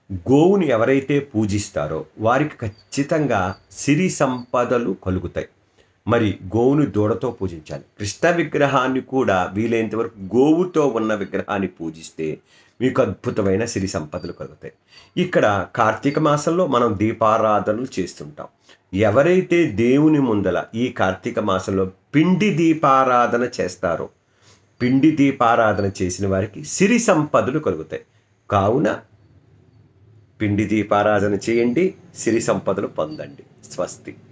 గోవుని ఎవరైతే పూజిస్తారో వారికి ఖచ్చితంగా సిరి సంపదలు కలుగుతాయి. మరి గోవుని దూడతో పూజించాలి. కృష్ణ విగ్రహాన్ని కూడా వీలైనంత వరకు గోవుతో ఉన్న విగ్రహాన్ని పూజిస్తే మీకు అద్భుతమైన సిరి సంపదలు కలుగుతాయి. ఇక్కడ కార్తీక మాసంలో మనం దీపారాధనలు చేస్తుంటాం. ఎవరైతే దేవుని ముందల ఈ కార్తీక మాసంలో పిండి దీపారాధన చేస్తారో, పిండి దీపారాధన చేసిన వారికి సిరి సంపదలు కలుగుతాయి. కావున పిండి దీపారాధన చేయండి, సిరి సంపదలు పొందండి. స్వస్తి.